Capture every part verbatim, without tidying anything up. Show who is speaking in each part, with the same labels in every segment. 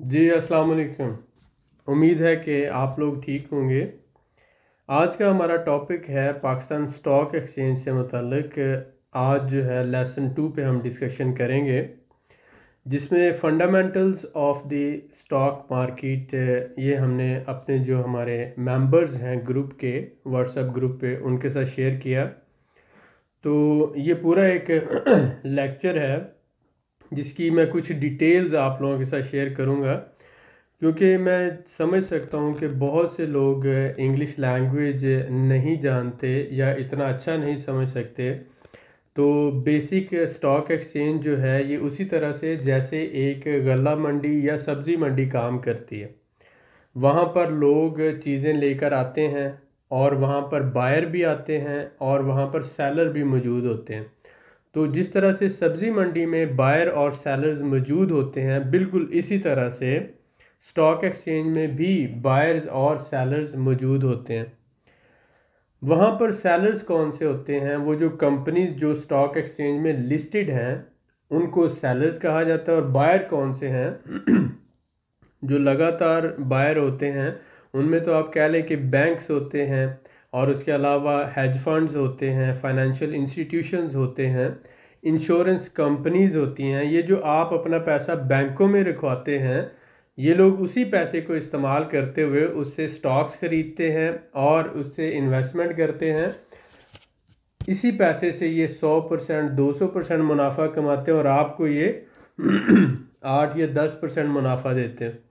Speaker 1: जी अस्सलाम वालेकुम। उम्मीद है कि आप लोग ठीक होंगे। आज का हमारा टॉपिक है पाकिस्तान स्टॉक एक्सचेंज से मुतालिक। आज जो है लेसन टू पे हम डिस्कशन करेंगे, जिसमें fundamentals of the stock market ये हमने अपने जो हमारे मेंबर्स हैं ग्रुप के, व्हाट्सएप ग्रुप पे, उनके साथ शेयर किया। तो ये पूरा एक लेक्चर है जिसकी मैं कुछ डिटेल्स आप लोगों के साथ शेयर करूंगा, क्योंकि मैं समझ सकता हूँ कि बहुत से लोग इंग्लिश लैंग्वेज नहीं जानते या इतना अच्छा नहीं समझ सकते। तो बेसिक स्टॉक एक्सचेंज जो है ये उसी तरह से जैसे एक गल्ला मंडी या सब्ज़ी मंडी काम करती है। वहाँ पर लोग चीज़ें लेकर आते हैं और वहाँ पर बायर भी आते हैं और वहाँ पर सेलर भी मौजूद होते हैं। तो जिस तरह से सब्ज़ी मंडी में बायर और सेलर्स मौजूद होते हैं, बिल्कुल इसी तरह से स्टॉक एक्सचेंज में भी बायर्स और सेलर्स मौजूद होते हैं। वहाँ पर सेलर्स कौन से होते हैं? वो जो कंपनीज जो स्टॉक एक्सचेंज में लिस्टेड हैं उनको सेलर्स कहा जाता है। और बायर कौन से हैं? जो लगातार बायर होते हैं उनमें तो आप कह लें कि बैंक्स होते हैं, और उसके अलावा हेज फंड्स होते हैं, फाइनेंशियल इंस्टीट्यूशंस होते हैं, इंश्योरेंस कंपनीज होती हैं। ये जो आप अपना पैसा बैंकों में रखवाते हैं, ये लोग उसी पैसे को इस्तेमाल करते हुए उससे स्टॉक्स खरीदते हैं और उससे इन्वेस्टमेंट करते हैं। इसी पैसे से ये सौ परसेंट दो सौ परसेंट मुनाफा कमाते हैं और आपको ये आठ या दस परसेंट मुनाफा देते हैं।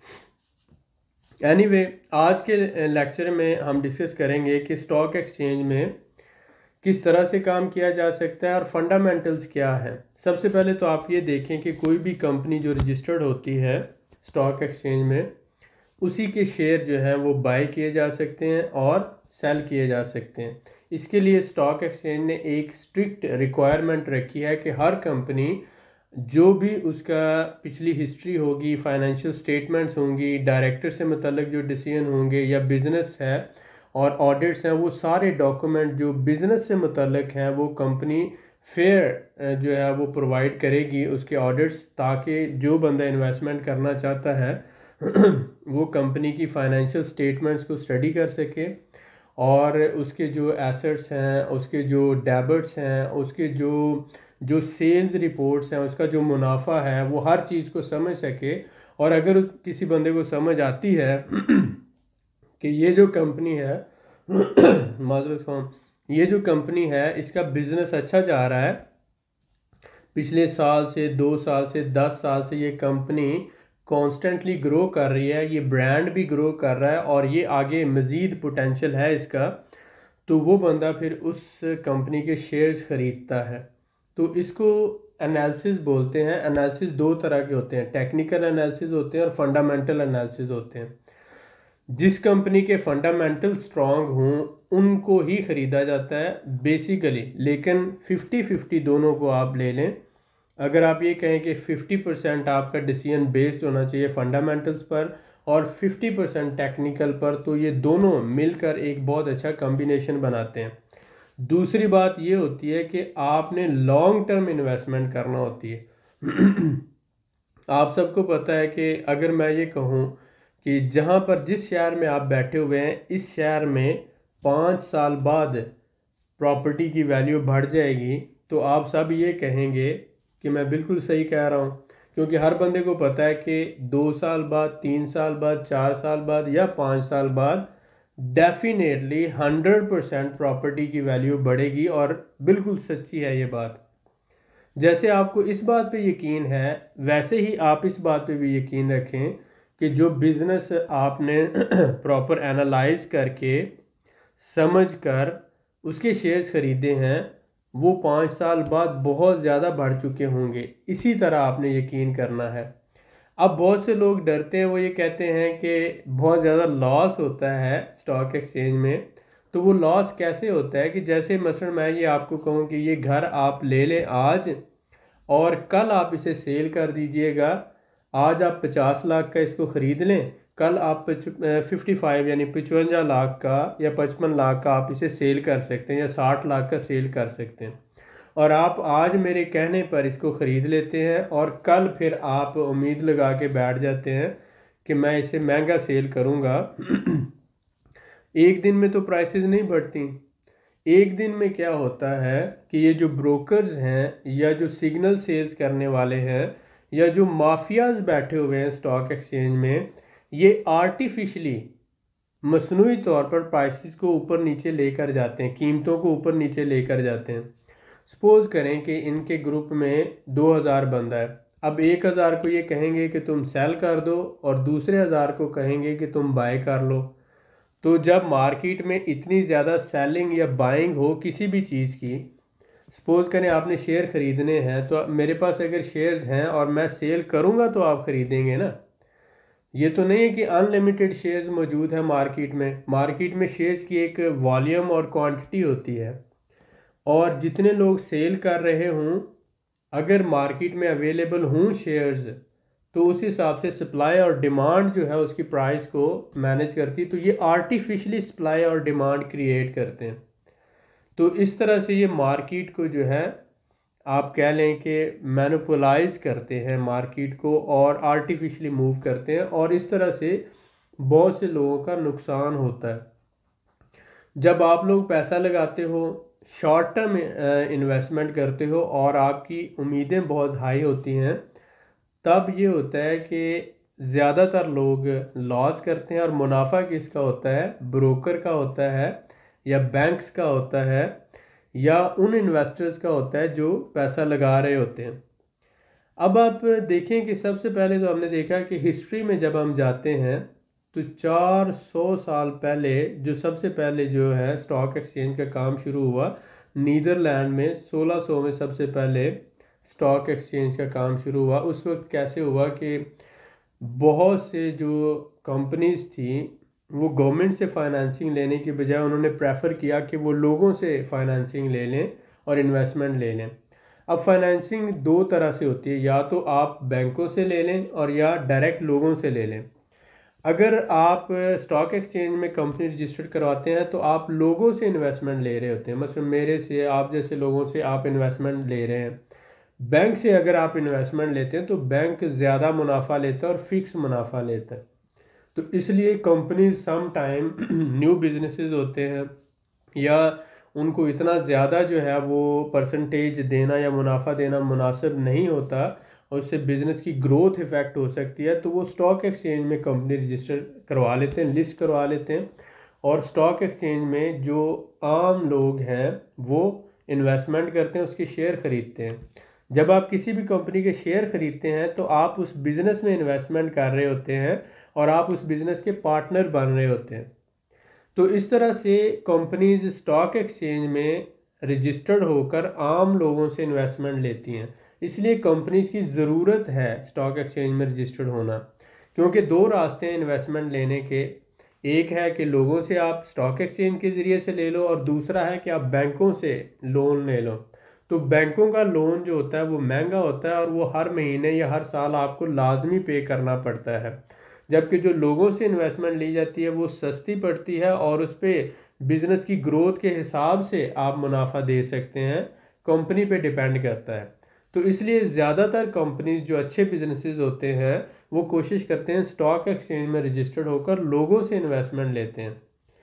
Speaker 1: एनीवे anyway, आज के लेक्चर में हम डिस्कस करेंगे कि स्टॉक एक्सचेंज में किस तरह से काम किया जा सकता है और फंडामेंटल्स क्या है। सबसे पहले तो आप ये देखें कि कोई भी कंपनी जो रजिस्टर्ड होती है स्टॉक एक्सचेंज में, उसी के शेयर जो हैं वो बाय किए जा सकते हैं और सेल किए जा सकते हैं। इसके लिए स्टॉक एक्सचेंज ने एक स्ट्रिक्ट रिक्वायरमेंट रखी है कि हर कंपनी जो भी उसका पिछली हिस्ट्री होगी, फाइनेंशियल स्टेटमेंट्स होंगी, डायरेक्टर से मतलब जो डिसीजन होंगे या बिज़नेस है और ऑडिट्स हैं, वो सारे डॉक्यूमेंट जो बिज़नेस से मुतल्लिक हैं वो कंपनी फेयर जो है वो प्रोवाइड करेगी उसके ऑडिट्स, ताकि जो बंदा इन्वेस्टमेंट करना चाहता है वो कंपनी की फाइनेंशियल स्टेटमेंट्स को स्टडी कर सके और उसके जो एसेट्स हैं, उसके जो डेबिट्स हैं, उसके जो जो सेल्स रिपोर्ट्स हैं, उसका जो मुनाफा है, वो हर चीज़ को समझ सके। और अगर किसी बंदे को समझ आती है कि ये जो कंपनी है माजरत खान ये जो कंपनी है इसका बिज़नेस अच्छा जा रहा है, पिछले साल से, दो साल से, दस साल से ये कंपनी कॉन्स्टेंटली ग्रो कर रही है, ये ब्रांड भी ग्रो कर रहा है और ये आगे मज़ीद पोटेंशियल है इसका, तो वो बंदा फिर उस कंपनी के शेयर्स ख़रीदता है। तो इसको एनालिसिस बोलते हैं। एनालिसिस दो तरह के होते हैं, टेक्निकल एनालिसिस होते हैं और फंडामेंटल एनालिसिस होते हैं। जिस कंपनी के फंडामेंटल स्ट्रॉन्ग हों उनको ही ख़रीदा जाता है बेसिकली, लेकिन फिफ्टी फिफ्टी दोनों को आप ले लें। अगर आप ये कहें कि फिफ्टी परसेंट आपका डिसीजन बेस्ड होना चाहिए फंडामेंटल्स पर और फिफ्टी परसेंट टेक्निकल पर, तो ये दोनों मिलकर एक बहुत अच्छा कॉम्बिनेशन बनाते हैं। दूसरी बात ये होती है कि आपने लॉन्ग टर्म इन्वेस्टमेंट करना होती है। आप सबको पता है कि अगर मैं ये कहूँ कि जहाँ पर जिस शहर में आप बैठे हुए हैं, इस शहर में पाँच साल बाद प्रॉपर्टी की वैल्यू बढ़ जाएगी, तो आप सब ये कहेंगे कि मैं बिल्कुल सही कह रहा हूँ, क्योंकि हर बंदे को पता है कि दो साल बाद, तीन साल बाद, चार साल बाद या पाँच साल बाद डेफिनेटली हंड्रेड परसेंट प्रॉपर्टी की वैल्यू बढ़ेगी। और बिल्कुल सच्ची है ये बात। जैसे आपको इस बात पे यकीन है, वैसे ही आप इस बात पे भी यकीन रखें कि जो बिज़नेस आपने प्रॉपर एनालाइज करके समझ कर उसके शेयर्स ख़रीदे हैं, वो पाँच साल बाद बहुत ज़्यादा बढ़ चुके होंगे। इसी तरह आपने यकीन करना है। अब बहुत से लोग डरते हैं, वो ये कहते हैं कि बहुत ज़्यादा लॉस होता है स्टॉक एक्सचेंज में। तो वो लॉस कैसे होता है कि जैसे मसलन मैं ये आपको कहूँ कि ये घर आप ले लें आज और कल आप इसे सेल कर दीजिएगा। आज आप पचास लाख का इसको ख़रीद लें, कल आप फिफ्टी फाइव यानी पचवंजा लाख का या पचपन लाख का आप इसे सेल कर सकते हैं या साठ लाख का सेल कर सकते हैं। और आप आज मेरे कहने पर इसको ख़रीद लेते हैं और कल फिर आप उम्मीद लगा के बैठ जाते हैं कि मैं इसे महंगा सेल करूँगा। एक दिन में तो प्राइसेस नहीं बढ़ती। एक दिन में क्या होता है कि ये जो ब्रोकर्स हैं या जो सिग्नल सेल्स करने वाले हैं या जो माफियाज बैठे हुए हैं स्टॉक एक्सचेंज में, ये आर्टिफिशली मसनूई तौर पर प्राइसेस को ऊपर नीचे लेकर जाते हैं, कीमतों को ऊपर नीचे लेकर जाते हैं। सपोज करें कि इनके ग्रुप में दो हज़ार बंदा है, अब एक हज़ार को ये कहेंगे कि तुम सेल कर दो और दूसरे हज़ार को कहेंगे कि तुम बाय कर लो। तो जब मार्केट में इतनी ज़्यादा सेलिंग या बाइंग हो किसी भी चीज़ की, सपोज करें आपने शेयर ख़रीदने हैं, तो मेरे पास अगर शेयर्स हैं और मैं सेल करूँगा तो आप ख़रीदेंगे ना। ये तो नहीं है कि अनलिमिटेड शेयर्स मौजूद है मार्केट में। मार्केट में शेयर्स की एक वॉल्यूम और क्वांटिटी होती है, और जितने लोग सेल कर रहे हों, अगर मार्केट में अवेलेबल हों शेयर्स, तो उस हिसाब से सप्लाई और डिमांड जो है उसकी प्राइस को मैनेज करती। तो ये आर्टिफिशियली सप्लाई और डिमांड क्रिएट करते हैं। तो इस तरह से ये मार्केट को जो है आप कह लें कि मैनिपुलाइज करते हैं मार्केट को, और आर्टिफिशियली मूव करते हैं, और इस तरह से बहुत से लोगों का नुकसान होता है। जब आप लोग पैसा लगाते हो, शॉर्ट टर्म इन्वेस्टमेंट करते हो और आपकी उम्मीदें बहुत हाई होती हैं, तब ये होता है कि ज़्यादातर लोग लॉस करते हैं, और मुनाफा किसका होता है? ब्रोकर का होता है, या बैंक्स का होता है, या उन इन्वेस्टर्स का होता है जो पैसा लगा रहे होते हैं। अब आप देखें कि सबसे पहले तो हमने देखा कि हिस्ट्री में जब हम जाते हैं तो चार सौ साल पहले जो सबसे पहले जो है स्टॉक एक्सचेंज का काम शुरू हुआ नीदरलैंड में, सोलह सौ में सबसे पहले स्टॉक एक्सचेंज का काम शुरू हुआ। उस वक्त कैसे हुआ कि बहुत से जो कंपनीज थी वो गवर्नमेंट से फाइनेंसिंग लेने की बजाय उन्होंने प्रेफर किया कि वो लोगों से फाइनेंसिंग ले लें और इन्वेस्टमेंट ले लें। अब फाइनेंसिंग दो तरह से होती है, या तो आप बैंकों से ले लें और या डायरेक्ट लोगों से ले लें। अगर आप स्टॉक एक्सचेंज में कंपनी रजिस्टर्ड करवाते हैं तो आप लोगों से इन्वेस्टमेंट ले रहे होते हैं, मतलब मेरे से, आप जैसे लोगों से आप इन्वेस्टमेंट ले रहे हैं। बैंक से अगर आप इन्वेस्टमेंट लेते हैं तो बैंक ज़्यादा मुनाफा लेता है और फिक्स मुनाफा लेता है। तो इसलिए companies some time new businesses होते हैं, या उनको इतना ज़्यादा जो है वो परसेंटेज देना या मुनाफा देना मुनासिब नहीं होता, और उससे बिज़नेस की ग्रोथ इफ़ेक्ट हो सकती है, तो वो स्टॉक एक्सचेंज में कंपनी रजिस्टर करवा लेते हैं, लिस्ट करवा लेते हैं, और स्टॉक एक्सचेंज में जो आम लोग हैं वो इन्वेस्टमेंट करते हैं, उसके शेयर ख़रीदते हैं। जब आप किसी भी कंपनी के शेयर ख़रीदते हैं तो आप उस बिज़नेस में इन्वेस्टमेंट कर रहे होते हैं और आप उस बिज़नेस के पार्टनर बन रहे होते हैं। तो इस तरह से कंपनीज स्टॉक एक्सचेंज में रजिस्टर्ड होकर आम लोगों से इन्वेस्टमेंट लेती हैं। इसलिए कंपनीज की ज़रूरत है स्टॉक एक्सचेंज में रजिस्टर्ड होना, क्योंकि दो रास्ते हैं इन्वेस्टमेंट लेने के। एक है कि लोगों से आप स्टॉक एक्सचेंज के ज़रिए से ले लो, और दूसरा है कि आप बैंकों से लोन ले लो। तो बैंकों का लोन जो होता है वो महंगा होता है, और वो हर महीने या हर साल आपको लाजमी पे करना पड़ता है, जबकि जो लोगों से इन्वेस्टमेंट ली जाती है वो सस्ती पड़ती है, और उस पर बिज़नेस की ग्रोथ के हिसाब से आप मुनाफा दे सकते हैं। कंपनी पे डिपेंड करता है। तो इसलिए ज़्यादातर कंपनीज जो अच्छे बिजनेसेस होते हैं वो कोशिश करते हैं स्टॉक एक्सचेंज में रजिस्टर्ड होकर लोगों से इन्वेस्टमेंट लेते हैं।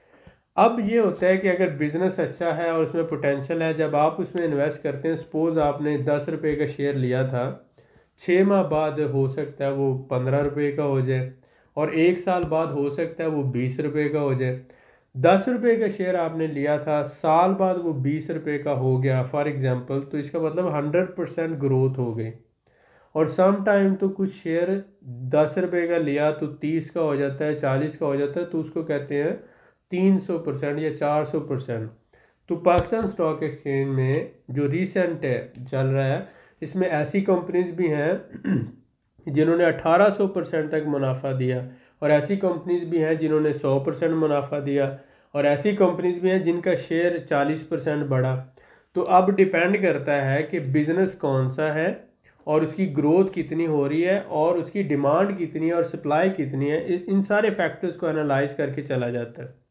Speaker 1: अब ये होता है कि अगर बिज़नेस अच्छा है और उसमें पोटेंशियल है, जब आप उसमें इन्वेस्ट करते हैं, सपोज़ आपने दस रुपये का शेयर लिया था, छः माह बाद हो सकता है वो पंद्रह रुपये का हो जाए, और एक साल बाद हो सकता है वो बीस रुपये का हो जाए। दस रुपये का शेयर आपने लिया था, साल बाद वो बीस रुपये का हो गया फॉर एग्जांपल, तो इसका मतलब हंड्रेड परसेंट ग्रोथ हो गई। और सम टाइम तो कुछ शेयर दस रुपये का लिया तो तीस का हो जाता है, चालीस का हो जाता है, तो उसको कहते हैं तीन सौ परसेंट या चार सौ परसेंट। तो पाकिस्तान स्टॉक एक्सचेंज में जो रिसेंट है चल रहा है, इसमें ऐसी कंपनीज भी हैं जिन्होंने अठारह सौ परसेंट तक मुनाफा दिया, और ऐसी कंपनीज भी हैं जिन्होंने सौ परसेंट मुनाफा दिया, और ऐसी कंपनीज भी हैं जिनका शेयर चालीस परसेंट बढ़ा। तो अब डिपेंड करता है कि बिज़नेस कौन सा है, और उसकी ग्रोथ कितनी हो रही है, और उसकी डिमांड कितनी है, और सप्लाई कितनी है। इन सारे फैक्टर्स को एनालाइज करके चला जाता है।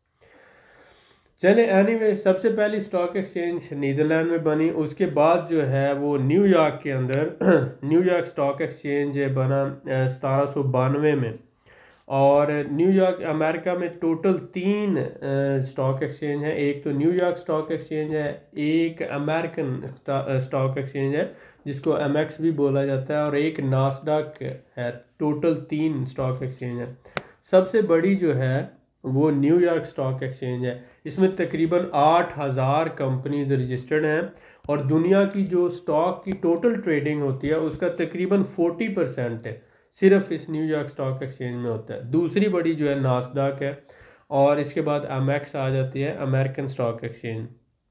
Speaker 1: चले एनीवे, सबसे पहली स्टॉक एक्सचेंज नीदरलैंड में बनी, उसके बाद जो है वो न्यूयॉर्क के अंदर न्यूयॉर्क स्टॉक एक्सचेंज बना सतारह सौ बानवे में, और न्यूयॉर्क अमेरिका में टोटल तीन स्टॉक एक्सचेंज हैं। एक तो न्यूयॉर्क स्टॉक एक्सचेंज है, एक अमेरिकन स्टॉक एक्सचेंज है जिसको एम एक्स भी बोला जाता है, और एक नास्डॉक है। टोटल तीन स्टॉक एक्सचेंज है। सबसे बड़ी जो है वो न्यूयॉर्क स्टॉक एक्सचेंज है। इसमें तकरीबन आठ हज़ार कंपनीज रजिस्टर्ड हैं, और दुनिया की जो स्टॉक की टोटल ट्रेडिंग होती है उसका तकरीबन फोर्टी परसेंट है सिर्फ इस न्यूयॉर्क स्टॉक एक्सचेंज में होता है। दूसरी बड़ी जो है नास्डॉक है, और इसके बाद एम एक्स आ जाती है, अमेरिकन स्टॉक एक्सचेंज।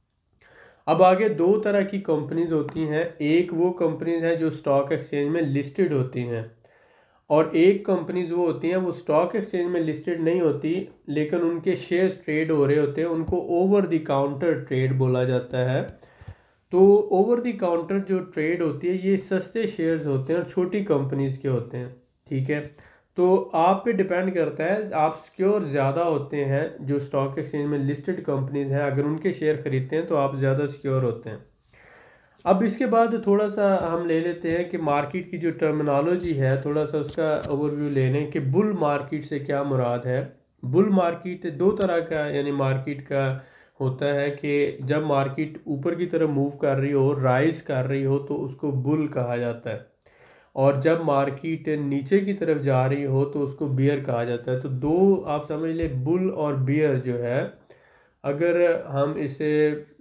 Speaker 1: अब आगे दो तरह की कंपनीज होती हैं। एक वो कंपनीज हैं जो स्टॉक एक्सचेंज में लिस्टेड होती हैं, और एक कंपनीज वो होती हैं वो स्टॉक एक्सचेंज में लिस्टेड नहीं होती लेकिन उनके शेयर्स ट्रेड हो रहे होते हैं। उनको ओवर द काउंटर ट्रेड बोला जाता है। तो ओवर द काउंटर जो ट्रेड होती है ये सस्ते शेयर्स होते हैं और छोटी कंपनीज के होते हैं, ठीक है। तो आप पे डिपेंड करता है, आप सिक्योर ज़्यादा होते हैं जो स्टॉक एक्सचेंज में लिस्टेड कंपनीज हैं, अगर उनके शेयर खरीदते हैं तो आप ज़्यादा सिक्योर होते हैं। अब इसके बाद थोड़ा सा हम ले लेते हैं कि मार्केट की जो टर्मिनोलॉजी है, थोड़ा सा उसका ओवरव्यू ले लें कि बुल मार्केट से क्या मुराद है। बुल मार्केट दो तरह का यानी मार्केट का होता है कि जब मार्केट ऊपर की तरफ मूव कर रही हो, राइज कर रही हो, तो उसको बुल कहा जाता है, और जब मार्केट नीचे की तरफ जा रही हो तो उसको बियर कहा जाता है। तो दो आप समझ ले, बुल और बियर जो है, अगर हम इसे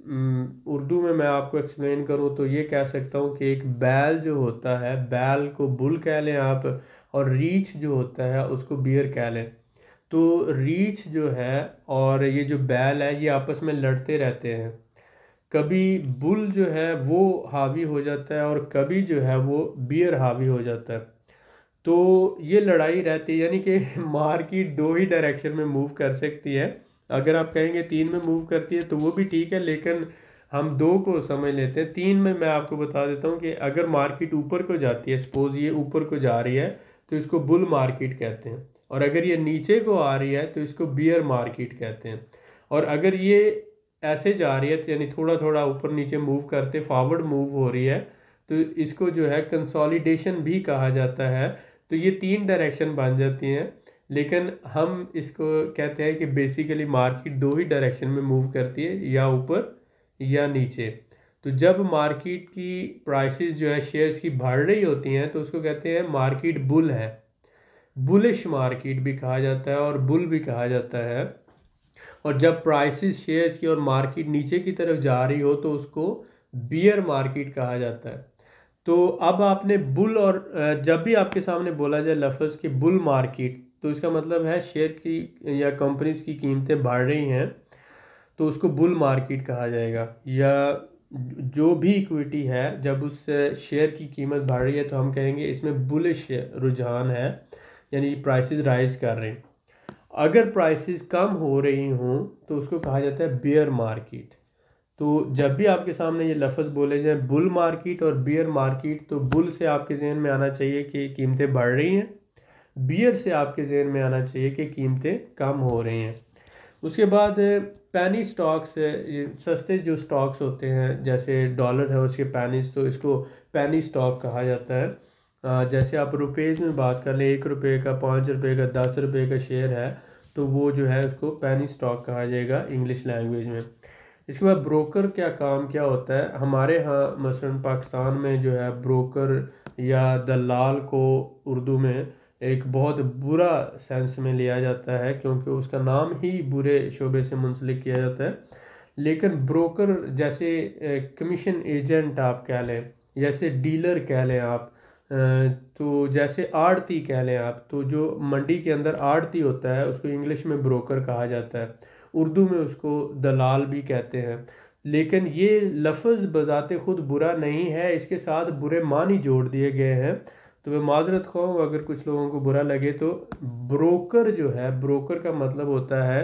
Speaker 1: उर्दू में मैं आपको एक्सप्लेन करूँ तो ये कह सकता हूँ कि एक बैल जो होता है, बैल को बुल कह लें आप, और रीछ जो होता है उसको बियर कह लें। तो रीछ जो है और ये जो बैल है ये आपस में लड़ते रहते हैं। कभी बुल जो है वो हावी हो जाता है और कभी जो है वो बियर हावी हो जाता है। तो ये लड़ाई रहती है, यानी कि मार्केट दो ही डायरेक्शन में मूव कर सकती है। अगर आप कहेंगे तीन में मूव करती है तो वो भी ठीक है, लेकिन हम दो को समझ लेते हैं। तीन में मैं आपको बता देता हूँ कि अगर मार्केट ऊपर को जाती है, सपोज ये ऊपर को जा रही है तो इसको बुल मार्केट कहते हैं, और अगर ये नीचे को आ रही है तो इसको बियर मार्केट कहते हैं। और अगर ये ऐसे जा रही है तो यानी थोड़ा थोड़ा ऊपर नीचे मूव करते फॉरवर्ड मूव हो रही है तो इसको जो है कंसोलिडेशन भी कहा जाता है। तो ये तीन डायरेक्शन बन जाती हैं, लेकिन हम इसको कहते हैं कि बेसिकली मार्केट दो ही डायरेक्शन में मूव करती है, या ऊपर या नीचे। तो जब मार्केट की प्राइसेस जो है शेयर्स की बढ़ रही होती हैं तो उसको कहते हैं मार्केट बुल है। बुलिश मार्केट भी कहा जाता है और बुल भी कहा जाता है। और जब प्राइसेस शेयर्स की और मार्केट नीचे की तरफ जा रही हो तो उसको बियर मार्केट कहा जाता है। तो अब आपने बुल, और जब भी आपके सामने बोला जाए लफ्ज़ कि बुल मार्केट, तो इसका मतलब है शेयर की या कंपनीज की कीमतें बढ़ रही हैं तो उसको बुल मार्केट कहा जाएगा। या जो भी इक्विटी है जब उस शेयर की कीमत बढ़ रही है तो हम कहेंगे इसमें बुलिश रुझान है, यानी प्राइसेस राइज कर रहे हैं। अगर प्राइसेस कम हो रही हों तो उसको कहा जाता है बियर मार्केट। तो जब भी आपके सामने ये लफ्ज़ बोले जाए बुल मार्केट और बियर मार्केट, तो बुल से आपके जहन में आना चाहिए कि कीमतें बढ़ रही हैं, बियर से आपके जहन में आना चाहिए कि कीमतें कम हो रही हैं। उसके बाद पैनी स्टॉक्स, सस्ते जो स्टॉक्स होते हैं जैसे डॉलर है उसके पैनीज, तो इसको पैनी स्टॉक कहा जाता है। जैसे आप रुपीज़ में बात कर लें, एक रुपये का, पाँच रुपये का, दस रुपये का शेयर है तो वो जो है उसको पैनी स्टॉक कहा जाएगा इंग्लिश लैंग्वेज में। इसके बाद ब्रोकर क्या काम क्या होता है हमारे यहाँ, मसलन पाकिस्तान में जो है ब्रोकर या दलाल को उर्दू में एक बहुत बुरा सेंस में लिया जाता है, क्योंकि उसका नाम ही बुरे शोबे से मुंसलिक किया जाता है। लेकिन ब्रोकर जैसे कमीशन एजेंट आप कह लें, जैसे डीलर कह लें आप, तो जैसे आड़ती कह लें आप, तो जो मंडी के अंदर आड़ती होता है उसको इंग्लिश में ब्रोकर कहा जाता है, उर्दू में उसको दलाल भी कहते हैं। लेकिन ये लफ्ज़ बजाते खुद बुरा नहीं है, इसके साथ बुरे मानी जोड़ दिए गए हैं। तो मैं माजरत ख्वाह हूँ अगर कुछ लोगों को बुरा लगे। तो ब्रोकर जो है, ब्रोकर का मतलब होता है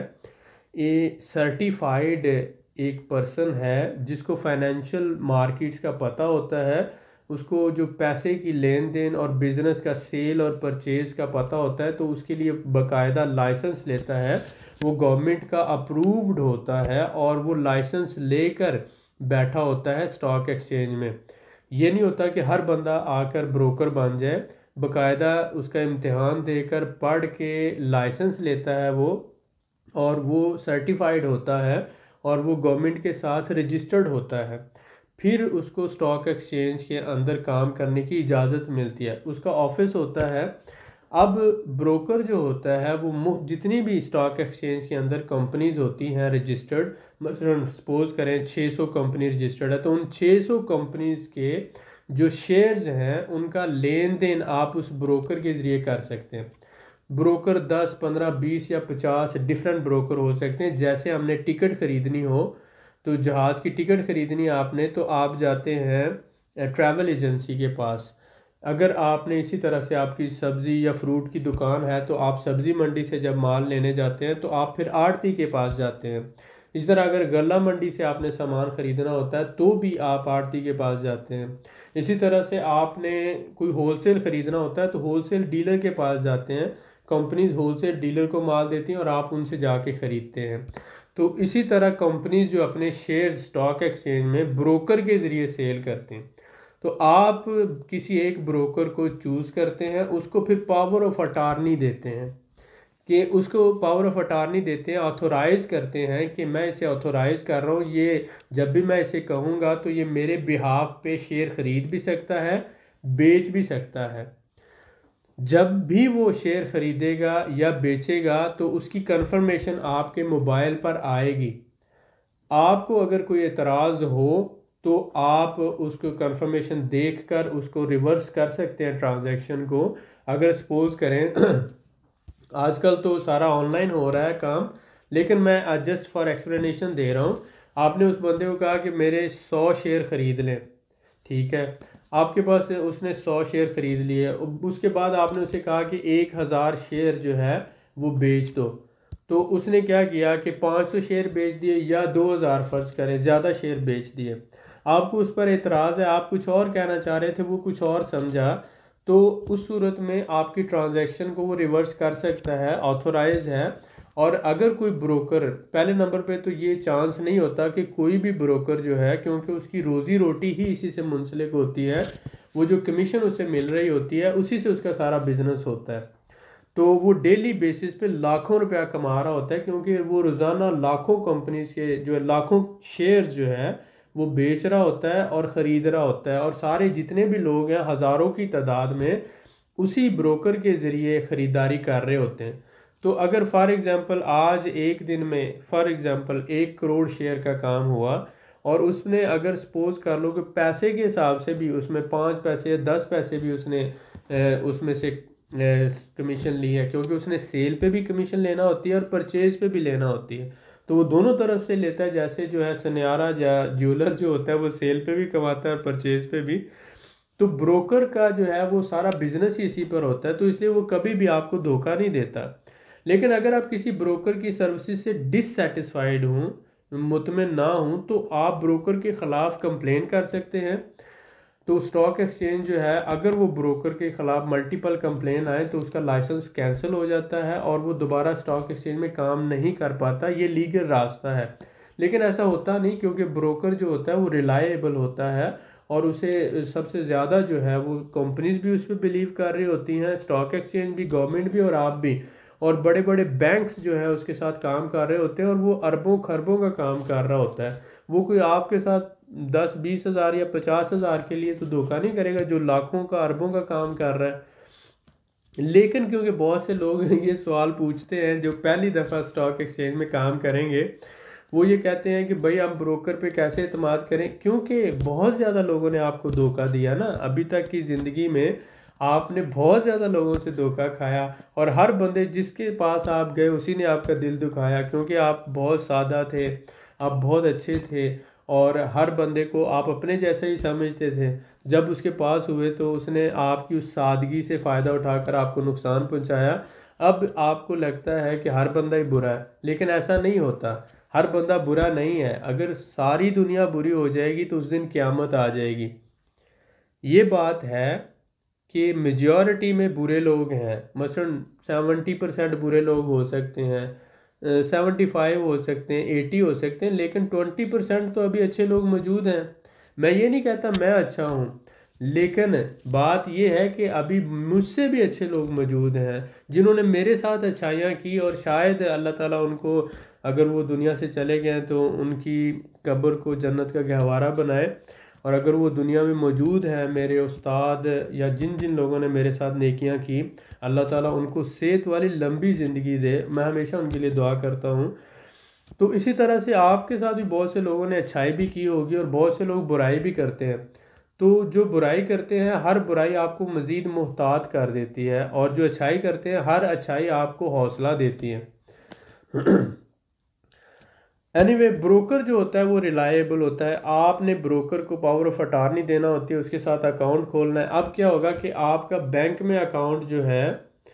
Speaker 1: ए सर्टिफाइड एक पर्सन है जिसको फाइनेंशियल मार्केट्स का पता होता है, उसको जो पैसे की लेन देन और बिज़नेस का सेल और परचेज का पता होता है, तो उसके लिए बाकायदा लाइसेंस लेता है, वो गवर्नमेंट का अप्रूव्ड होता है और वो लाइसेंस लेकर बैठा होता है स्टॉक एक्सचेंज में। ये नहीं होता कि हर बंदा आकर ब्रोकर बन जाए, बाकायदा उसका इम्तिहान देकर पढ़ के लाइसेंस लेता है वो, और वो सर्टिफाइड होता है और वो गवर्नमेंट के साथ रजिस्टर्ड होता है। फिर उसको स्टॉक एक्सचेंज के अंदर काम करने की इजाज़त मिलती है, उसका ऑफिस होता है। अब ब्रोकर जो होता है वो मुफ्त जितनी भी स्टॉक एक्सचेंज के अंदर कंपनीज होती हैं रजिस्टर्ड, मसलन सपोज करें छः सौ कंपनी रजिस्टर्ड है, तो उन छः सौ कंपनीज के जो शेयर्स हैं उनका लेन देन आप उस ब्रोकर के ज़रिए कर सकते हैं। ब्रोकर दस पंद्रह बीस या पचास डिफरेंट ब्रोकर हो सकते हैं। जैसे हमने टिकट ख़रीदनी हो, तो जहाज़ की टिकट ख़रीदनी है आपने, तो आप जाते हैं ट्रैवल एजेंसी के पास। अगर आपने इसी तरह से आपकी सब्ज़ी या फ्रूट की दुकान है तो आप सब्ज़ी मंडी से जब माल लेने जाते हैं तो आप फिर आड़ती के पास जाते हैं। इस तरह अगर गल्ला मंडी से आपने सामान ख़रीदना होता है तो भी आप आड़ती के पास जाते हैं। इसी तरह से आपने कोई होलसेल ख़रीदना होता है तो होलसेल डीलर के पास जाते हैं। कंपनीज होलसेल डीलर को माल देती हैं और आप उनसे जाके ख़रीदते हैं। तो इसी तरह कंपनीज जो अपने शेयर स्टॉक एक्सचेंज में ब्रोकर के ज़रिए सेल करते हैं, तो आप किसी एक ब्रोकर को चूज़ करते हैं, उसको फिर पावर ऑफ अटार्नी देते हैं कि उसको पावर ऑफ अटार्नी देते हैं, ऑथोराइज़ करते हैं कि मैं इसे ऑथोराइज़ कर रहा हूँ, ये जब भी मैं इसे कहूँगा तो ये मेरे बिहाफ पे शेयर ख़रीद भी सकता है, बेच भी सकता है। जब भी वो शेयर ख़रीदेगा या बेचेगा तो उसकी कंफर्मेशन आपके मोबाइल पर आएगी। आपको अगर कोई एतराज़ हो तो आप उसको कंफर्मेशन देखकर उसको रिवर्स कर सकते हैं ट्रांजैक्शन को। अगर सपोज करें आजकल तो सारा ऑनलाइन हो रहा है काम, लेकिन मैं जस्ट फॉर एक्सप्लेनेशन दे रहा हूँ। आपने उस बंदे को कहा कि मेरे सौ शेयर ख़रीद लें, ठीक है, आपके पास उसने सौ शेयर ख़रीद लिए। उसके बाद आपने उसे कहा कि एक हज़ार शेयर जो है वो बेच दो, तो उसने क्या किया कि पाँच सौ शेयर बेच दिए या दो हज़ार फ़र्ज़ करें, ज़्यादा शेयर बेच दिए। आपको उस पर एतराज़ है, आप कुछ और कहना चाह रहे थे, वो कुछ और समझा, तो उस सूरत में आपकी ट्रांजैक्शन को वो रिवर्स कर सकता है, ऑथोराइज है। और अगर कोई ब्रोकर, पहले नंबर पे तो ये चांस नहीं होता कि कोई भी ब्रोकर जो है, क्योंकि उसकी रोज़ी रोटी ही इसी से मुंसलिक होती है, वो जो कमीशन उसे मिल रही होती है उसी से उसका सारा बिजनेस होता है, तो वो डेली बेसिस पे लाखों रुपया कमा रहा होता है, क्योंकि वो रोज़ाना लाखों कंपनीज के जो लाखों शेयर जो है वो बेच रहा होता है और ख़रीद रहा होता है, और सारे जितने भी लोग हैं हज़ारों की तादाद में उसी ब्रोकर के ज़रिए ख़रीदारी कर रहे होते हैं। तो अगर फॉर एग्ज़ाम्पल आज एक दिन में फॉर एग्ज़ाम्पल एक करोड़ शेयर का काम हुआ, और उसने अगर सपोज कर लो कि पैसे के हिसाब से भी उसमें पाँच पैसे या दस पैसे भी उसने उसमें से कमीशन ली है, क्योंकि उसने सेल पे भी कमीशन लेना होती है और परचेज पे भी लेना होती है, तो वो दोनों तरफ से लेता है। जैसे जो है सुनयारा या ज्वेलर जो होता है वो सेल पे भी कमाता है और परचेज पे भी, तो ब्रोकर का जो है वो सारा बिजनेस ही इसी पर होता है, तो इसलिए वो कभी भी आपको धोखा नहीं देता। लेकिन अगर आप किसी ब्रोकर की सर्विसेज से डिससेटिस्फाइड हूँ, मुतमिन ना हूँ, तो आप ब्रोकर के ख़िलाफ़ कंप्लेन कर सकते हैं। तो स्टॉक एक्सचेंज जो है, अगर वो ब्रोकर के ख़िलाफ़ मल्टीपल कंप्लेन आए तो उसका लाइसेंस कैंसिल हो जाता है और वो दोबारा स्टॉक एक्सचेंज में काम नहीं कर पाता। ये लीगल रास्ता है, लेकिन ऐसा होता नहीं, क्योंकि ब्रोकर जो होता है वो रिलायबल होता है और उसे सबसे ज़्यादा जो है वो कंपनीज भी उस पर बिलीव कर रही होती हैं, स्टॉक एक्सचेंज भी, गवर्नमेंट भी और आप भी, और बड़े बड़े बैंक्स जो है उसके साथ काम कर रहे होते हैं, और वो अरबों खरबों का काम कर रहा होता है। वो कोई आपके साथ दस बीस हज़ार या पचास हज़ार के लिए तो धोखा नहीं करेगा, जो लाखों का अरबों का काम कर रहा है। लेकिन क्योंकि बहुत से लोग ये सवाल पूछते हैं जो पहली दफ़ा स्टॉक एक्सचेंज में काम करेंगे, वो ये कहते हैं कि भाई हम ब्रोकर पे कैसे एतमाद करें, क्योंकि बहुत ज़्यादा लोगों ने आपको धोखा दिया ना। अभी तक की ज़िंदगी में आपने बहुत ज़्यादा लोगों से धोखा खाया, और हर बंदे जिसके पास आप गए उसी ने आपका दिल दुखाया, क्योंकि आप बहुत सादा थे, आप बहुत अच्छे थे, और हर बंदे को आप अपने जैसे ही समझते थे। जब उसके पास हुए तो उसने आपकी उस सादगी से फ़ायदा उठाकर आपको नुकसान पहुंचाया। अब आपको लगता है कि हर बंदा ही बुरा है, लेकिन ऐसा नहीं होता। हर बंदा बुरा नहीं है। अगर सारी दुनिया बुरी हो जाएगी तो उस दिन क़यामत आ जाएगी। ये बात है कि मेजॉरिटी में बुरे लोग हैं, मसलन सेवेंटी परसेंट बुरे लोग हो सकते हैं, सेवेंटी फाइव हो सकते हैं, एटी हो सकते हैं, लेकिन ट्वेंटी परसेंट तो अभी अच्छे लोग मौजूद हैं। मैं ये नहीं कहता मैं अच्छा हूँ, लेकिन बात यह है कि अभी मुझसे भी अच्छे लोग मौजूद हैं जिन्होंने मेरे साथ अच्छाइयाँ की, और शायद अल्लाह ताला उनको, अगर वो दुनिया से चले गए तो उनकी कब्र को जन्नत का गहवारा बनाए, और अगर वो दुनिया में मौजूद हैं मेरे उस्ताद या जिन जिन लोगों ने मेरे साथ नेकियां की, अल्लाह ताला उनको सेहत वाली लंबी ज़िंदगी दे। मैं हमेशा उनके लिए दुआ करता हूँ। तो इसी तरह से आपके साथ भी बहुत से लोगों ने अच्छाई भी की होगी और बहुत से लोग बुराई भी करते हैं। तो जो बुराई करते हैं, हर बुराई आपको मज़ीद मुहतात कर देती है, और जो अच्छाई करते हैं, हर अच्छाई आपको हौसला देती है। एनीवे anyway, ब्रोकर जो होता है वो रिलायबल होता है। आपने ब्रोकर को पावर ऑफ अटॉर्नी देना होती है, उसके साथ अकाउंट खोलना है। अब क्या होगा कि आपका बैंक में अकाउंट जो है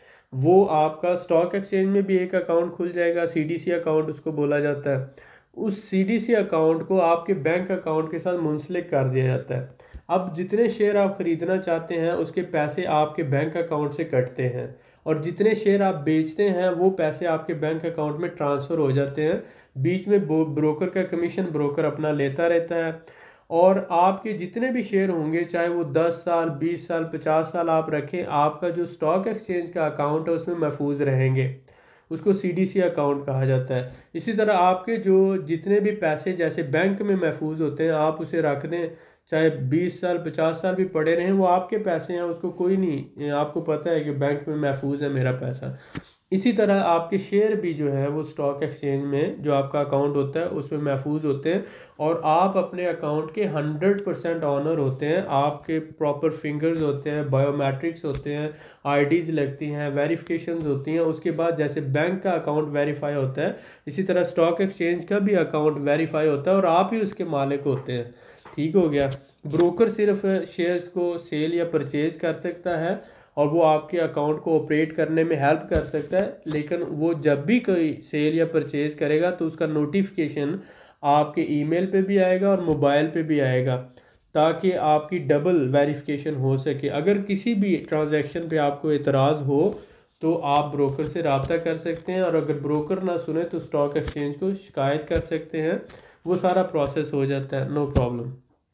Speaker 1: वो आपका स्टॉक एक्सचेंज में भी एक अकाउंट खुल जाएगा, सीडीसी अकाउंट उसको बोला जाता है। उस सीडीसी अकाउंट को आपके बैंक अकाउंट के साथ मुंसलिक कर दिया जाता है। अब जितने शेयर आप ख़रीदना चाहते हैं उसके पैसे आपके बैंक अकाउंट से कटते हैं, और जितने शेयर आप बेचते हैं वो पैसे आपके बैंक अकाउंट में ट्रांसफ़र हो जाते हैं। बीच में ब्रोकर का कमीशन ब्रोकर अपना लेता रहता है, और आपके जितने भी शेयर होंगे, चाहे वो दस साल बीस साल पचास साल आप रखें, आपका जो स्टॉक एक्सचेंज का अकाउंट है उसमें महफूज रहेंगे। उसको सीडीसी अकाउंट कहा जाता है। इसी तरह आपके जो जितने भी पैसे जैसे बैंक में महफूज होते हैं, आप उसे रख दें, चाहे बीस साल पचास साल भी पड़े रहें, वो आपके पैसे हैं, उसको कोई नहीं, आपको पता है कि बैंक में महफूज है मेरा पैसा। इसी तरह आपके शेयर भी जो है वो स्टॉक एक्सचेंज में जो आपका अकाउंट होता है उसमें महफूज होते हैं, और आप अपने अकाउंट के हंड्रेड परसेंट ऑनर होते हैं। आपके प्रॉपर फिंगर्स होते हैं, बायोमेट्रिक्स होते हैं, आईडीज़ लगती हैं, वेरिफिकेशंस होती हैं। उसके बाद जैसे बैंक का अकाउंट वेरीफाई होता है, इसी तरह स्टॉक एक्सचेंज का भी अकाउंट वेरीफाई होता है, और आप ही उसके मालिक होते हैं। ठीक हो गया। ब्रोकर सिर्फ शेयर्स को सेल या परचेज कर सकता है, और वो आपके अकाउंट को ऑपरेट करने में हेल्प कर सकता है, लेकिन वो जब भी कोई सेल या परचेज करेगा तो उसका नोटिफिकेशन आपके ईमेल पे भी आएगा और मोबाइल पे भी आएगा, ताकि आपकी डबल वेरिफिकेशन हो सके। अगर किसी भी ट्रांजैक्शन पे आपको एतराज़ हो तो आप ब्रोकर से रब्ता कर सकते हैं, और अगर ब्रोकर ना सुने तो स्टॉक एक्सचेंज को शिकायत कर सकते हैं। वो सारा प्रोसेस हो जाता है, नो प्रॉब्लम।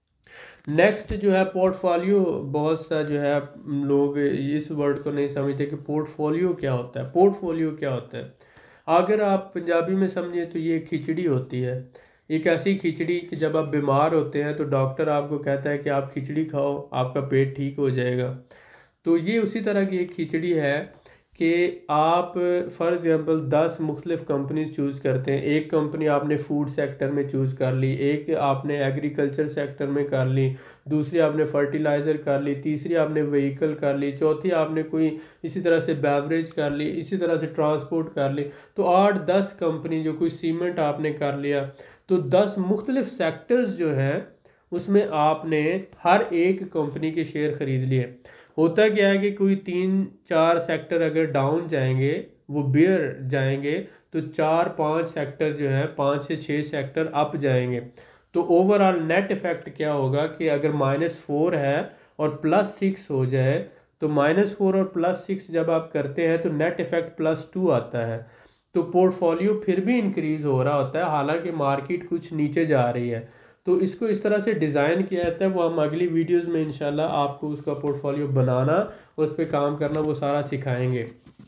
Speaker 1: नेक्स्ट जो है पोर्टफोलियो। बहुत सा जो है लोग इस वर्ड को नहीं समझते कि पोर्टफोलियो क्या होता है। पोर्टफोलियो क्या होता है, अगर आप पंजाबी में समझे तो ये खिचड़ी होती है। एक ऐसी खिचड़ी कि जब आप बीमार होते हैं तो डॉक्टर आपको कहता है कि आप खिचड़ी खाओ, आपका पेट ठीक हो जाएगा। तो ये उसी तरह की एक खिचड़ी है कि आप फॉर एग्ज़ाम्पल दस मुख्तलिफ़ कंपनीज चूज़ करते हैं। एक कंपनी आपने फूड सेक्टर में चूज़ कर ली, एक आपने एग्रीकल्चर सेक्टर में कर ली, दूसरी आपने फर्टिलाइज़र कर ली, तीसरी आपने व्हीकल कर ली, चौथी आपने कोई इसी तरह से बेवरेज कर ली, इसी तरह से ट्रांसपोर्ट कर ली। तो आठ दस कंपनी, जो कोई सीमेंट आपने कर लिया, तो दस मुख्तलिफ़ सेक्टर्स जो हैं उसमें आपने हर एक कंपनी के शेयर ख़रीद लिए। होता क्या है कि कोई तीन चार सेक्टर अगर डाउन जाएंगे, वो बेयर जाएंगे, तो चार पांच सेक्टर जो है, पाँच से छः सेक्टर अप जाएंगे। तो ओवरऑल नेट इफेक्ट क्या होगा कि अगर माइनस फोर है और प्लस सिक्स हो जाए, तो माइनस फोर और प्लस सिक्स जब आप करते हैं तो नेट इफेक्ट प्लस टू आता है। तो पोर्टफोलियो फिर भी इंक्रीज हो रहा होता है, हालांकि मार्केट कुछ नीचे जा रही है। तो इसको इस तरह से डिज़ाइन किया जाता है। वो हम अगली वीडियोस में इंशाल्लाह आपको उसका पोर्टफोलियो बनाना, उस पर काम करना, वो सारा सिखाएंगे।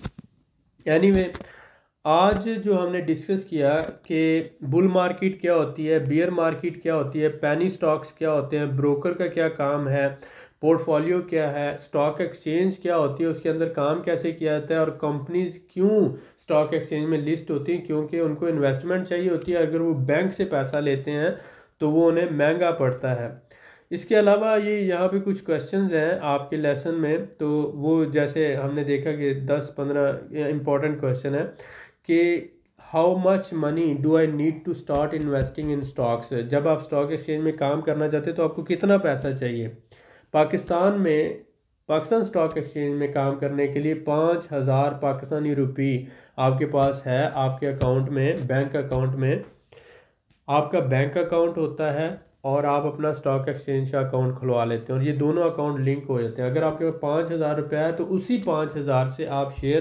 Speaker 1: एनीवे anyway, आज जो हमने डिस्कस किया कि बुल मार्केट क्या होती है, बियर मार्केट क्या होती है, पेनी स्टॉक्स क्या होते हैं, ब्रोकर का क्या काम है, पोर्टफोलियो क्या है, स्टॉक एक्सचेंज क्या होती है, उसके अंदर काम कैसे किया जाता है, और कंपनीज क्यों स्टॉक एक्सचेंज में लिस्ट होती हैं, क्योंकि उनको इन्वेस्टमेंट चाहिए होती है। अगर वो बैंक से पैसा लेते हैं तो वो उन्हें महंगा पड़ता है। इसके अलावा ये यहाँ पे कुछ क्वेश्चंस हैं आपके लेसन में, तो वो जैसे हमने देखा कि दस पंद्रह इंपॉर्टेंट क्वेश्चन है कि how much money do I need to start investing in stocks. जब आप स्टॉक एक्सचेंज में काम करना चाहते हैं तो आपको कितना पैसा चाहिए। पाकिस्तान में पाकिस्तान स्टॉक एक्सचेंज में काम करने के लिए पाँच हज़ार पाकिस्तानी रुपये आपके पास है, आपके अकाउंट में, बैंक अकाउंट में। आपका बैंक अकाउंट होता है और आप अपना स्टॉक एक्सचेंज का अकाउंट खुलवा लेते हैं, और ये दोनों अकाउंट लिंक हो जाते हैं। अगर आपके पास पाँच हज़ार रुपया है तो उसी पाँच हज़ार से आप शेयर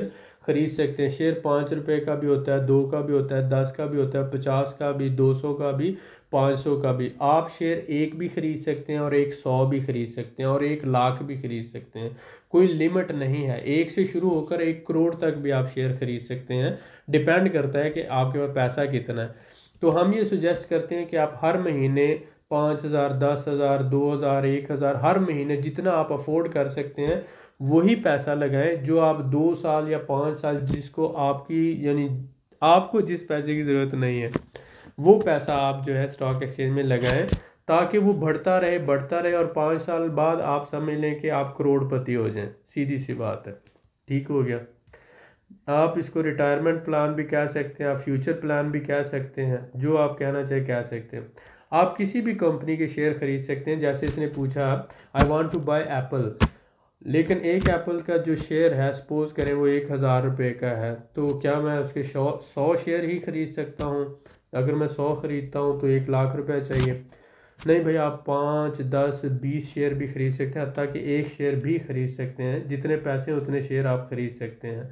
Speaker 1: ख़रीद सकते हैं। शेयर पाँच रुपये का भी होता है, दो का भी होता है, दस का भी होता है, पचास का भी, दो सौ का भी, पाँच सौ का भी। आप शेयर एक भी ख़रीद सकते हैं और एक सौ भी ख़रीद सकते हैं और एक लाख भी ख़रीद सकते हैं। कोई लिमिट नहीं है, एक से शुरू होकर एक करोड़ तक भी आप शेयर ख़रीद सकते हैं। डिपेंड करता है कि आपके पास पैसा कितना है। तो हम ये सुजेस्ट करते हैं कि आप हर महीने पाँच हज़ार, दस हज़ार, दो हज़ार, एक हज़ार, हर महीने जितना आप अफोर्ड कर सकते हैं वही पैसा लगाएं, जो आप दो साल या पाँच साल जिसको आपकी यानी आपको जिस पैसे की ज़रूरत नहीं है वो पैसा आप जो है स्टॉक एक्सचेंज में लगाएं, ताकि वो बढ़ता रहे बढ़ता रहे और पाँच साल बाद आप समझ लें कि आप करोड़पति हो जाएं। सीधी सी बात है। ठीक हो गया। आप इसको रिटायरमेंट प्लान भी कह सकते हैं, आप फ्यूचर प्लान भी कह सकते हैं, जो आप कहना चाहे कह सकते हैं। आप किसी भी कंपनी के शेयर खरीद सकते हैं। जैसे इसने पूछा I want to buy Apple, लेकिन एक एप्पल का जो शेयर है सपोज करें वो एक हज़ार रुपये का है, तो क्या मैं उसके सौ सौ शेयर ही खरीद सकता हूँ? अगर मैं सौ ख़रीदता हूँ तो एक लाख रुपए चाहिए। नहीं भाई, आप पाँच, दस, बीस शेयर भी खरीद सकते हैं, हत्ता कि एक शेयर भी खरीद सकते हैं। जितने पैसे उतने शेयर आप खरीद सकते हैं।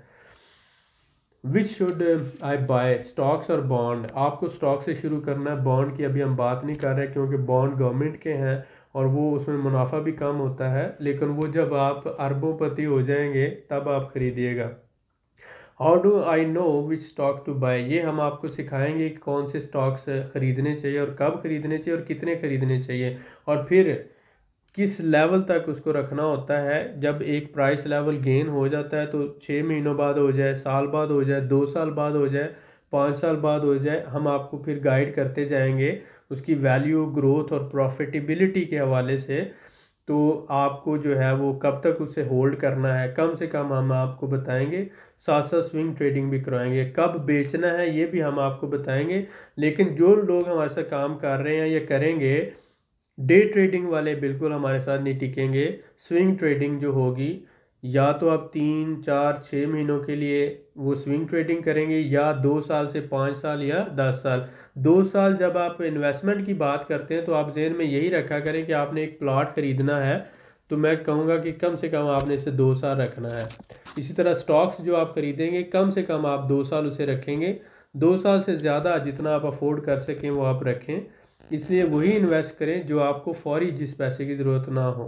Speaker 1: Which should I buy, stocks और बॉन्ड? आपको स्टॉक से शुरू करना है, बॉन्ड की अभी हम बात नहीं कर रहे क्योंकि बॉन्ड गवर्नमेंट के हैं और वो उसमें मुनाफा भी कम होता है, लेकिन वो जब आप अरबोंपति हो जाएंगे तब आप खरीदिएगा। How do I know which stock to buy, ये हम आपको सिखाएंगे कि कौन से स्टॉक्स खरीदने चाहिए और कब खरीदने चाहिए और कितने खरीदने चाहिए, और फिर किस लेवल तक उसको रखना होता है। जब एक प्राइस लेवल गेन हो जाता है तो छः महीनों बाद हो जाए, साल बाद हो जाए, दो साल बाद हो जाए, पाँच साल बाद हो जाए, हम आपको फिर गाइड करते जाएंगे उसकी वैल्यू, ग्रोथ और प्रॉफिटेबिलिटी के हवाले से। तो आपको जो है वो कब तक उसे होल्ड करना है कम से कम हम आपको बताएंगे। साथ साथ स्विंग ट्रेडिंग भी करवाएंगे, कब बेचना है ये भी हम आपको बताएंगे। लेकिन जो लोग हमारे साथ काम कर रहे हैं या करेंगे, डे ट्रेडिंग वाले बिल्कुल हमारे साथ नहीं टिकेंगे। स्विंग ट्रेडिंग जो होगी, या तो आप तीन चार छः महीनों के लिए वो स्विंग ट्रेडिंग करेंगे, या दो साल से पाँच साल या दस साल। दो साल जब आप इन्वेस्टमेंट की बात करते हैं तो आप जेहन में यही रखा करें कि आपने एक प्लॉट ख़रीदना है, तो मैं कहूँगा कि कम से कम आपने इसे दो साल रखना है। इसी तरह स्टॉक्स जो आप ख़रीदेंगे कम से कम आप दो साल उसे रखेंगे। दो साल से ज़्यादा जितना आप अफोर्ड कर सकें वो आप रखें, इसलिए वही इन्वेस्ट करें जो आपको फौरी जिस पैसे की ज़रूरत ना हो।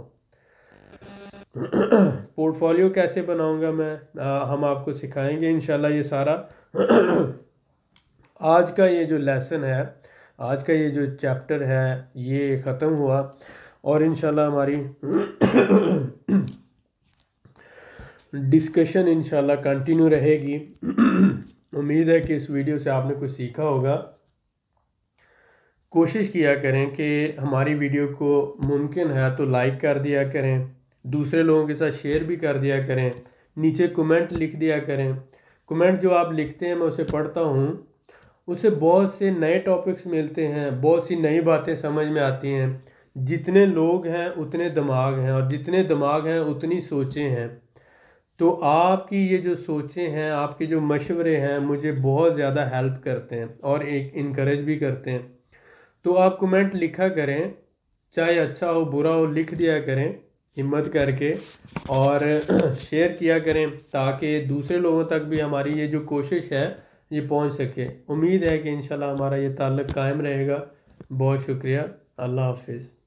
Speaker 1: पोर्टफोलियो कैसे बनाऊंगा मैं, आ, हम आपको सिखाएंगे इंशाल्लाह ये सारा। आज का ये जो लेसन है, आज का ये जो चैप्टर है ये ख़त्म हुआ और इंशाल्लाह हमारी डिस्कशन इंशाल्लाह कंटिन्यू रहेगी। उम्मीद है कि इस वीडियो से आपने कुछ सीखा होगा। कोशिश किया करें कि हमारी वीडियो को मुमकिन है तो लाइक कर दिया करें, दूसरे लोगों के साथ शेयर भी कर दिया करें, नीचे कमेंट लिख दिया करें। कमेंट जो आप लिखते हैं मैं उसे पढ़ता हूँ, उससे बहुत से नए टॉपिक्स मिलते हैं, बहुत सी नई बातें समझ में आती हैं। जितने लोग हैं उतने दिमाग हैं और जितने दिमाग हैं उतनी सोचें हैं। तो आपकी ये जो सोचें हैं, आपके जो मशवरे हैं मुझे बहुत ज़्यादा हेल्प करते हैं और एक इनकरेज भी करते हैं। तो आप कमेंट लिखा करें, चाहे अच्छा हो बुरा हो लिख दिया करें हिम्मत करके, और शेयर किया करें ताकि दूसरे लोगों तक भी हमारी ये जो कोशिश है ये पहुंच सके। उम्मीद है कि इंशाल्लाह हमारा ये ताल्लुक़ कायम रहेगा। बहुत शुक्रिया। अल्लाह हाफिज़।